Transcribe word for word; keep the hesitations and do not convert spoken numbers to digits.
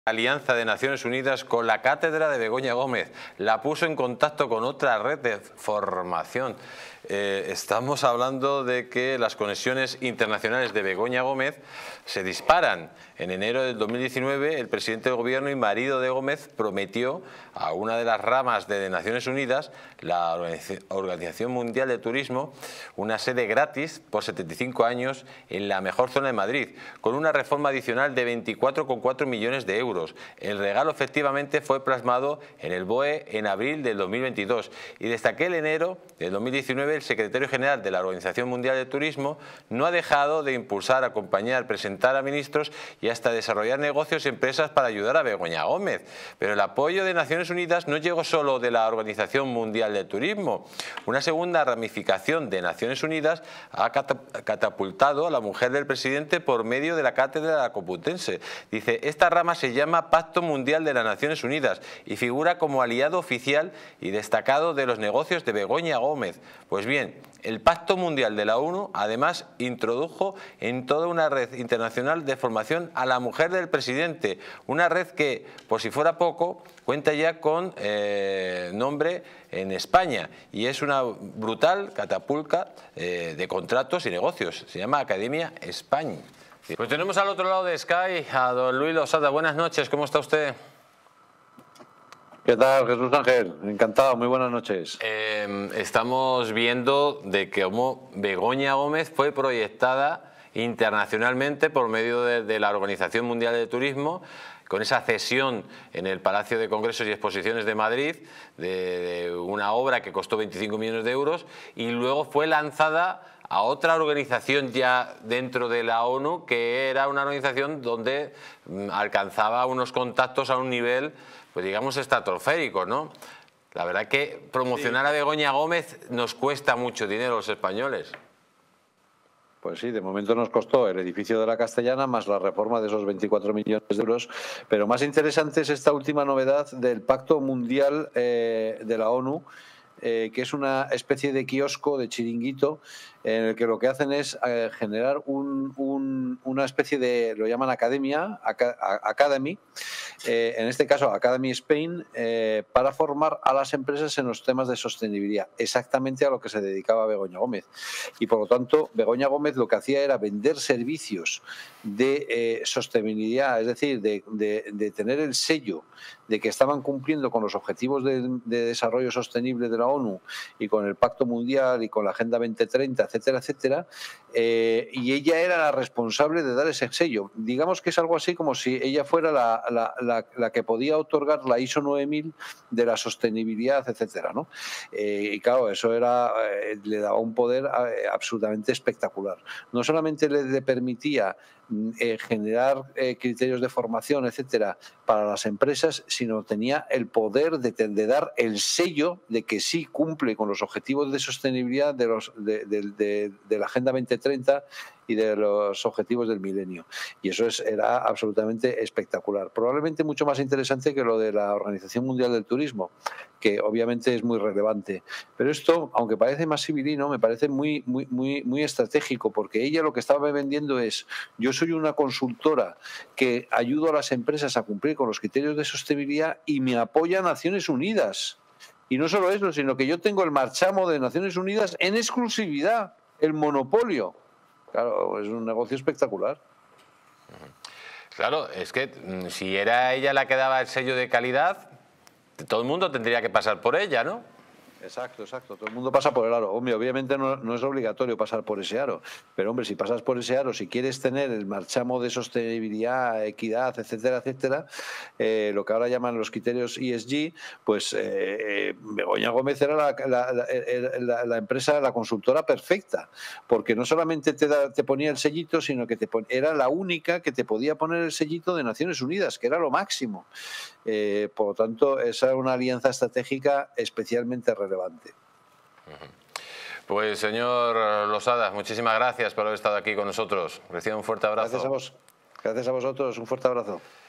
Alianza de Naciones Unidas con la cátedra de Begoña Gómez. La puso en contacto con otra red de formación. Eh, estamos hablando de que las conexiones internacionales de Begoña Gómez se disparan. En enero del dos mil diecinueve, el presidente del gobierno y marido de Gómez prometió a una de las ramas de Naciones Unidas, la Organización Mundial de Turismo, una sede gratis por setenta y cinco años en la mejor zona de Madrid, con una reforma adicional de veinticuatro coma cuatro millones de euros. El regalo efectivamente fue plasmado en el B O E en abril del dos mil veintidós y desde aquel enero del dos mil diecinueve el secretario general de la Organización Mundial de Turismo no ha dejado de impulsar, acompañar, presentar a ministros y hasta desarrollar negocios y empresas para ayudar a Begoña Gómez. Pero el apoyo de Naciones Unidas no llegó solo de la Organización Mundial de Turismo. Una segunda ramificación de Naciones Unidas ha catapultado a la mujer del presidente por medio de la cátedra de la Complutense. Dice, esta rama se llama Pacto Mundial de las Naciones Unidas y figura como aliado oficial y destacado de los negocios de Begoña Gómez. Pues bien, el Pacto Mundial de la ONU además introdujo en toda una red internacional de formación a la mujer del presidente, una red que, por si fuera poco, cuenta ya con eh, nombre en España y es una brutal catapulta eh, de contratos y negocios. Se llama Academia España. Pues tenemos al otro lado de Sky a don Luis Losada. Buenas noches, ¿cómo está usted? ¿Qué tal, Jesús Ángel? Encantado, muy buenas noches. Eh, estamos viendo de que cómo Begoña Gómez fue proyectada internacionalmente por medio de, de la Organización Mundial de Turismo, con esa cesión en el Palacio de Congresos y Exposiciones de Madrid de, de una obra que costó veinticinco millones de euros y luego fue lanzada a otra organización ya dentro de la ONU, que era una organización donde alcanzaba unos contactos a un nivel, pues digamos, estratosférico, ¿no? La verdad que promocionar a Begoña Gómez nos cuesta mucho dinero a los españoles. Pues sí, de momento nos costó el edificio de la Castellana más la reforma de esos veinticuatro millones de euros, pero más interesante es esta última novedad del Pacto Mundial eh, de la ONU, eh, que es una especie de kiosco, de chiringuito, en el que lo que hacen es eh, generar un, un, una especie de, lo llaman academia, academy, eh, en este caso Academy Spain, eh, para formar a las empresas en los temas de sostenibilidad, exactamente a lo que se dedicaba Begoña Gómez. Y por lo tanto, Begoña Gómez lo que hacía era vender servicios de eh, sostenibilidad, es decir, de, de, de tener el sello de que estaban cumpliendo con los objetivos de, de desarrollo sostenible de la ONU y con el Pacto Mundial y con la Agenda veinte treinta, etcétera, etcétera, eh, y ella era la responsable de dar ese sello. Digamos que es algo así como si ella fuera la, la, la, la que podía otorgar la ISO nueve mil de la sostenibilidad, etcétera, ¿no? Eh, y claro, eso era, eh, le daba un poder eh, absolutamente espectacular. No solamente le, le permitía eh, generar eh, criterios de formación, etcétera, para las empresas, sino tenía el poder de, de dar el sello de que sí cumple con los objetivos de sostenibilidad de, los, de, de, de, de la Agenda veinte treinta y de los objetivos del milenio. Y eso es, era absolutamente espectacular. Probablemente mucho más interesante que lo de la Organización Mundial del Turismo, que obviamente es muy relevante. Pero esto, aunque parece más civilino, me parece muy, muy, muy, muy estratégico, porque ella lo que estaba vendiendo es: yo soy una consultora que ayudo a las empresas a cumplir con los criterios de sostenibilidad y me apoya Naciones Unidas. Y no solo eso, sino que yo tengo el marchamo de Naciones Unidas en exclusividad, el monopolio. Claro, es un negocio espectacular. Claro, es que si era ella la que daba el sello de calidad, todo el mundo tendría que pasar por ella, ¿no? Exacto, exacto. Todo el mundo pasa por el aro. Hombre, obviamente no, no es obligatorio pasar por ese aro. Pero, hombre, si pasas por ese aro, si quieres tener el marchamo de sostenibilidad, equidad, etcétera, etcétera, eh, lo que ahora llaman los criterios E S G, pues eh, Begoña Gómez era la, la, la, la, la empresa, la consultora perfecta. Porque no solamente te, da, te ponía el sellito, sino que te pon, era la única que te podía poner el sellito de Naciones Unidas, que era lo máximo. Eh, por lo tanto, esa era una alianza estratégica especialmente relevante. Relevante. Pues señor Losada, muchísimas gracias por haber estado aquí con nosotros. Reciba un fuerte abrazo. Gracias a vos. Gracias a vosotros, un fuerte abrazo.